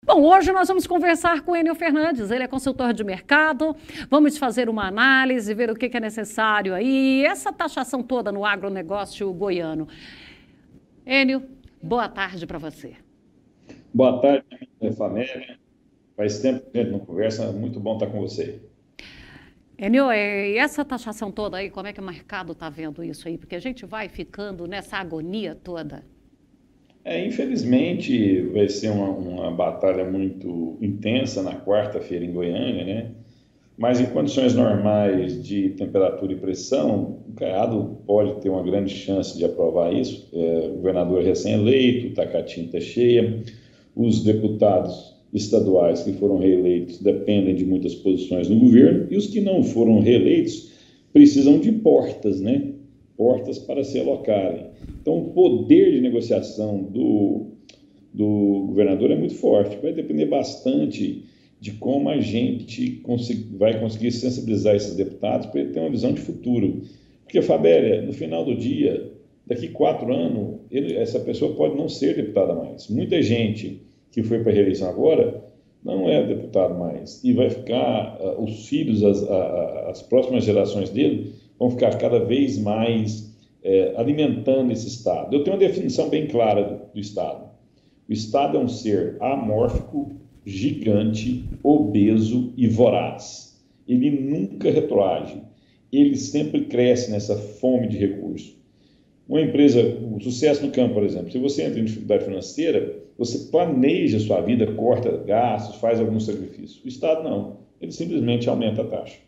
Bom, hoje nós vamos conversar com o Enio Fernandes, ele é consultor de mercado, vamos fazer uma análise, ver o que é necessário aí, essa taxação toda no agronegócio goiano. Enio, boa tarde para você. Boa tarde, família. Faz tempo que a gente não conversa, muito bom estar com você. Enio, e essa taxação toda aí, como é que o mercado está vendo isso aí? Porque a gente vai ficando nessa agonia toda. Infelizmente, vai ser uma batalha muito intensa na quarta-feira em Goiânia, né? Mas em condições normais de temperatura e pressão, o Caiado pode ter uma grande chance de aprovar isso. O governador recém-eleito, está com a tinta cheia, os deputados estaduais que foram reeleitos dependem de muitas posições no governo, e os que não foram reeleitos precisam de portas, né? Portas para se alocarem. Então, o poder de negociação do governador é muito forte. Vai depender bastante de como a gente vai conseguir sensibilizar esses deputados para ele ter uma visão de futuro. Porque, Fabélia, no final do dia, daqui 4 anos, essa pessoa pode não ser deputada mais. Muita gente que foi para a reeleição agora não é deputado mais. E vai ficar, os filhos, as próximas gerações dele, vão ficar cada vez mais alimentando esse Estado. Eu tenho uma definição bem clara do Estado. O Estado é um ser amórfico, gigante, obeso e voraz. Ele nunca retroage. Ele sempre cresce nessa fome de recursos. Uma empresa, o sucesso no campo, por exemplo, se você entra em dificuldade financeira, você planeja a sua vida, corta gastos, faz algum sacrifício. O Estado não. Ele simplesmente aumenta a taxa.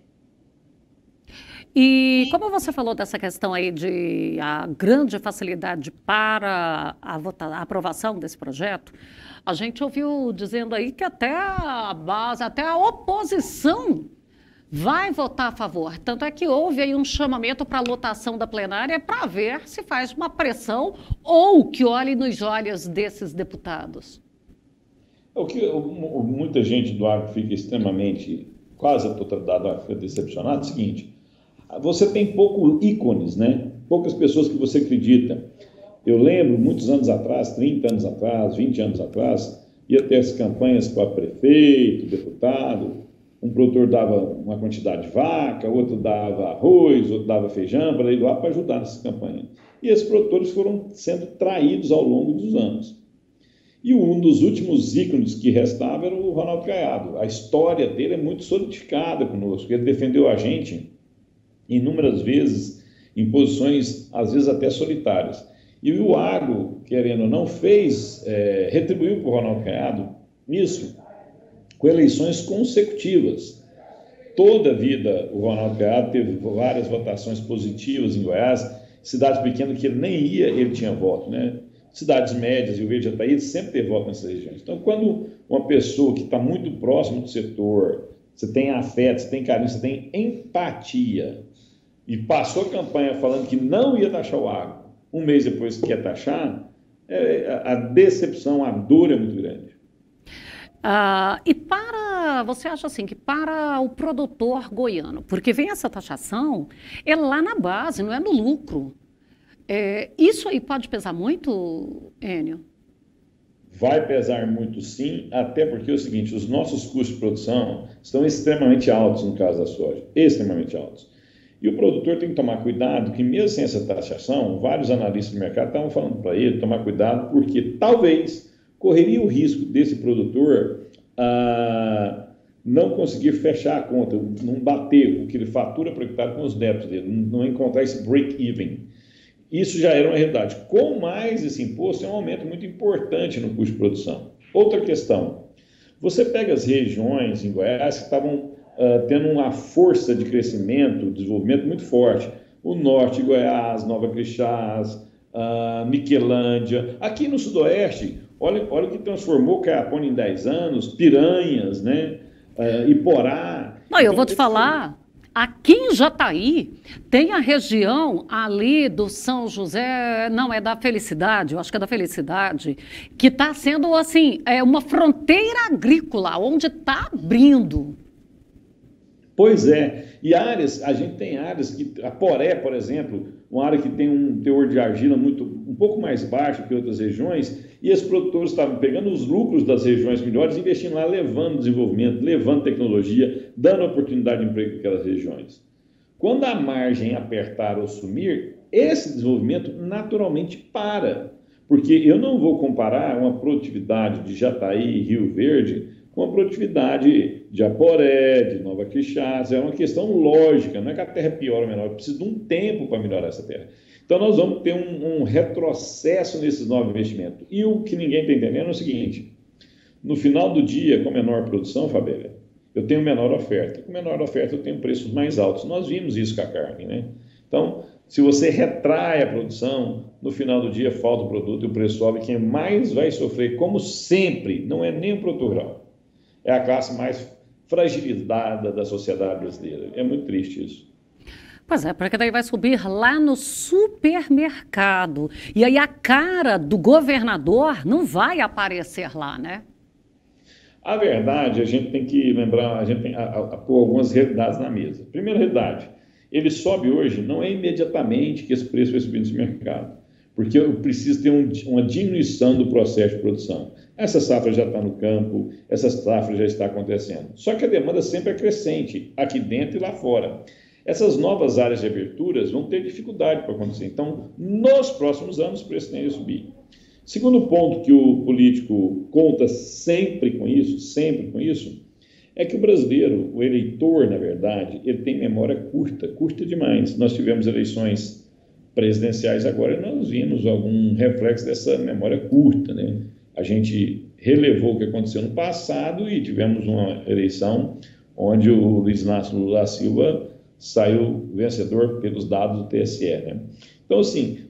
E como você falou dessa questão aí de a grande facilidade para a aprovação desse projeto, a gente ouviu dizendo aí que até a base, até a oposição vai votar a favor. Tanto é que houve aí um chamamento para a lotação da plenária para ver se faz uma pressão ou que olhe nos olhos desses deputados. O que muita gente do agro fica extremamente, quase a totalidade do agro fica decepcionada, é o seguinte: você tem poucos ícones, né? Poucas pessoas que você acredita. Eu lembro, muitos anos atrás, 30 anos atrás, 20 anos atrás, ia ter as campanhas para prefeito, deputado, um produtor dava uma quantidade de vaca, outro dava arroz, outro dava feijão, para ir lá para ajudar nessa campanha. E esses produtores foram sendo traídos ao longo dos anos. E um dos últimos ícones que restava era o Ronaldo Caiado. A história dele é muito solidificada conosco. Ele defendeu a gente inúmeras vezes em posições, às vezes até solitárias. E o agro, querendo ou não, retribuiu para o Ronaldo Caiado isso com eleições consecutivas. Toda a vida o Ronaldo Caiado teve várias votações positivas em Goiás, cidades pequenas que ele nem ia, ele tinha voto, né? Cidades médias, Rio Verde e Jataí, ele sempre teve voto nessas regiões. Então, quando uma pessoa que está muito próxima do setor, você tem afeto, você tem carinho, você tem empatia, e passou a campanha falando que não ia taxar o agro, um mês depois que ia taxar, a decepção, a dor é muito grande. Você acha assim, que para o produtor goiano, porque vem essa taxação, é lá na base, não é no lucro. Isso aí pode pesar muito, Enio? Vai pesar muito sim, até porque é o seguinte: os nossos custos de produção estão extremamente altos no caso da soja, extremamente altos. E o produtor tem que tomar cuidado, que mesmo sem essa taxação, vários analistas do mercado estavam falando para ele tomar cuidado, porque talvez correria o risco desse produtor não conseguir fechar a conta, não bater o que ele fatura por hectare com os débitos dele, não encontrar esse break-even. Isso já era uma realidade. Com mais esse imposto, é um aumento muito importante no custo de produção. Outra questão: você pega as regiões em Goiás que estavam tendo uma força de crescimento, desenvolvimento muito forte. O norte de Goiás, Nova Crixás, Miquelândia. Aqui no sudoeste, olha o que transformou Caiapônia em 10 anos, Piranhas, né? Iporá. Não, eu vou te falar, aqui em Jataí tem a região ali do São José, não, é da Felicidade, eu acho que é da Felicidade, que está sendo assim, uma fronteira agrícola, onde está abrindo. Pois é, e áreas, a gente tem áreas que, a Poré, por exemplo, uma área que tem um teor de argila um pouco mais baixo que outras regiões, e os produtores estavam pegando os lucros das regiões melhores, investindo lá, levando desenvolvimento, levando tecnologia, dando oportunidade de emprego para aquelas regiões. Quando a margem apertar ou sumir, esse desenvolvimento naturalmente para, porque eu não vou comparar uma produtividade de Jataí e Rio Verde com a produtividade de Aporé, de Nova Quixás. É uma questão lógica, não é que a terra é pior ou menor, precisa de um tempo para melhorar essa terra. Então nós vamos ter um retrocesso nesses novos investimentos. E o que ninguém está entendendo é o seguinte: no final do dia, com menor produção, Fabélia, eu tenho menor oferta. Com menor oferta eu tenho preços mais altos. Nós vimos isso com a carne, né? Então, se você retrai a produção, no final do dia falta o produto e o preço sobe. Quem mais vai sofrer, como sempre, não é nem o produtor rural, é a classe mais fragilizada da sociedade brasileira. É muito triste isso. Pois é, porque daí vai subir lá no supermercado. E aí a cara do governador não vai aparecer lá, né? A verdade, a gente tem que lembrar, a gente tem a pôr algumas realidades na mesa. Primeira realidade, ele sobe hoje, não é imediatamente que esse preço vai subir no mercado, porque eu preciso ter uma diminuição do processo de produção. Essa safra já está no campo, essa safra já está acontecendo. Só que a demanda sempre é crescente, aqui dentro e lá fora. Essas novas áreas de aberturas vão ter dificuldade para acontecer. Então, nos próximos anos, o preço tende a subir. Segundo ponto que o político conta sempre com isso, é que o brasileiro, o eleitor, na verdade, ele tem memória curta demais. Nós tivemos eleições presidenciais agora e nós vimos algum reflexo dessa memória curta, né? A gente relevou o que aconteceu no passado e tivemos uma eleição onde o Luiz Inácio Lula da Silva saiu vencedor pelos dados do TSE, né? Então, assim,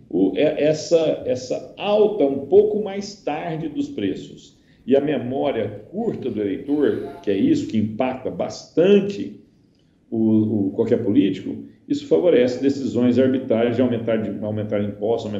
essa alta um pouco mais tarde dos preços e a memória curta do eleitor, que é isso que impacta bastante qualquer político, isso favorece decisões arbitrárias de aumentar impostos.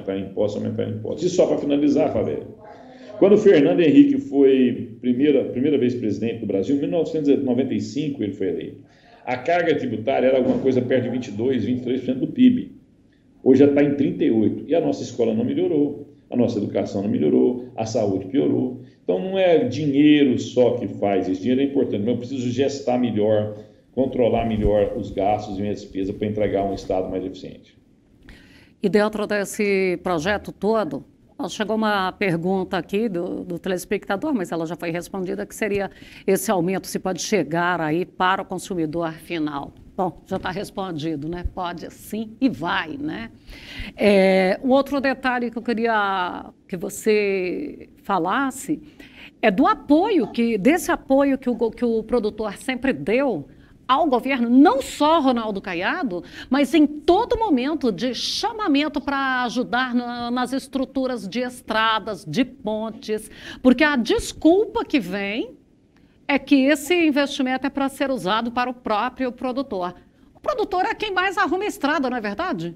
E só para finalizar, Fabio, quando o Fernando Henrique foi primeira vez presidente do Brasil, em 1995 ele foi eleito, a carga tributária era alguma coisa perto de 22, 23% do PIB. Hoje já está em 38%. E a nossa escola não melhorou, a nossa educação não melhorou, a saúde piorou. Então não é dinheiro só que faz isso. Dinheiro é importante, mas eu preciso gestar melhor, controlar melhor os gastos e minhas despesas para entregar um Estado mais eficiente. E dentro desse projeto todo, chegou uma pergunta aqui do telespectador, mas ela já foi respondida, que seria esse aumento, se pode chegar aí para o consumidor final. Bom, já está respondido, né? Pode sim e vai, né? Um outro detalhe que eu queria que você falasse é do apoio, desse apoio que o produtor sempre deu ao governo, não só Ronaldo Caiado, mas em todo momento de chamamento para ajudar nas estruturas de estradas, de pontes, porque a desculpa que vem é que esse investimento é para ser usado para o próprio produtor. O produtor é quem mais arruma estrada, não é verdade?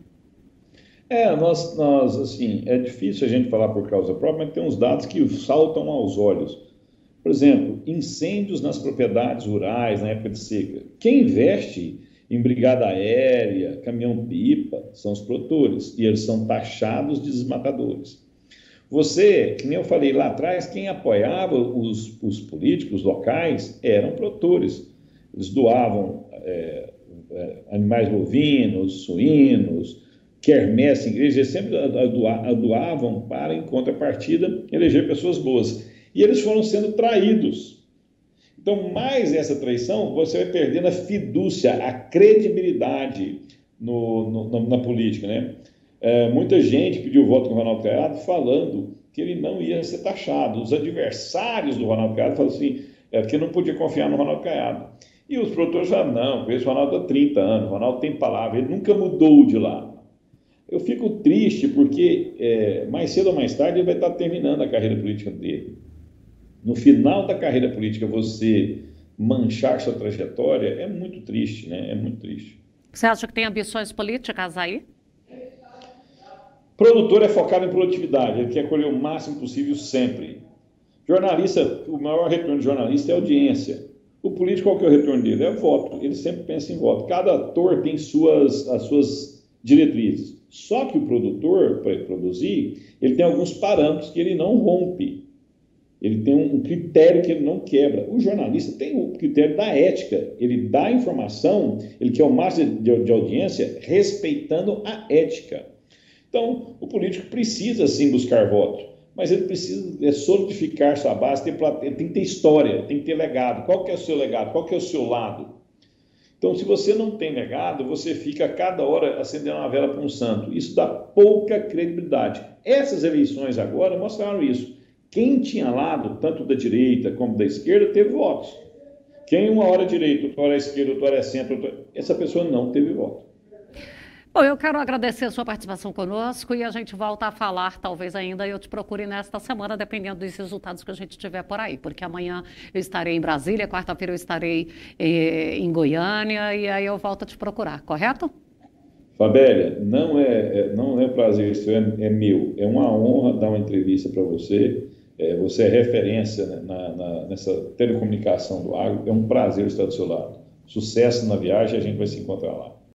Nós assim, é difícil a gente falar por causa própria, mas tem uns dados que saltam aos olhos. Por exemplo, incêndios nas propriedades rurais na época de seca. Quem investe em brigada aérea, caminhão-pipa, são os produtores, e eles são taxados de desmatadores. Você, que nem eu falei lá atrás, quem apoiava os políticos locais eram produtores. Eles doavam animais bovinos, suínos, quermesse, igreja, eles sempre doavam para, em contrapartida, eleger pessoas boas. E eles foram sendo traídos. Então, mais essa traição, você vai perdendo a fidúcia, a credibilidade na política, né? Muita gente pediu voto no Ronaldo Caiado falando que ele não ia ser taxado. Os adversários do Ronaldo Caiado falaram assim, que não podia confiar no Ronaldo Caiado. E os produtores falaram, não, conheço o Ronaldo há 30 anos, o Ronaldo tem palavra, ele nunca mudou de lá. Eu fico triste porque mais cedo ou mais tarde ele vai estar terminando a carreira política dele. No final da carreira política, você manchar sua trajetória é muito triste, né? É muito triste. Você acha que tem ambições políticas aí? Produtor é focado em produtividade, ele quer colher o máximo possível sempre. Jornalista, o maior retorno de jornalista é a audiência. O político, qual que é o retorno dele? É voto. Ele sempre pensa em voto. Cada ator tem as suas diretrizes. Só que o produtor, para produzir, ele tem alguns parâmetros que ele não rompe. Ele tem um critério que ele não quebra. O jornalista tem o critério da ética. Ele dá a informação, ele quer o máximo de audiência respeitando a ética. Então, o político precisa, sim, buscar voto, mas ele precisa solidificar sua base, ele tem que ter história, tem que ter legado. Qual que é o seu legado? Qual que é o seu lado? Então, se você não tem legado, você fica a cada hora acendendo uma vela para um santo. Isso dá pouca credibilidade. Essas eleições agora mostraram isso. Quem tinha lado, tanto da direita como da esquerda, teve votos. Quem uma hora é direita, outra hora é esquerda, outra hora é centro, essa pessoa não teve voto. Bom, eu quero agradecer a sua participação conosco e a gente volta a falar, talvez ainda eu te procure nesta semana, dependendo dos resultados que a gente tiver por aí, porque amanhã eu estarei em Brasília, quarta-feira eu estarei em Goiânia e aí eu volto a te procurar, correto? Fabélia, não é prazer, isso é meu. É uma honra dar uma entrevista para você. Você é referência, né, nessa telecomunicação do agro. É um prazer estar do seu lado. Sucesso na viagem, a gente vai se encontrar lá.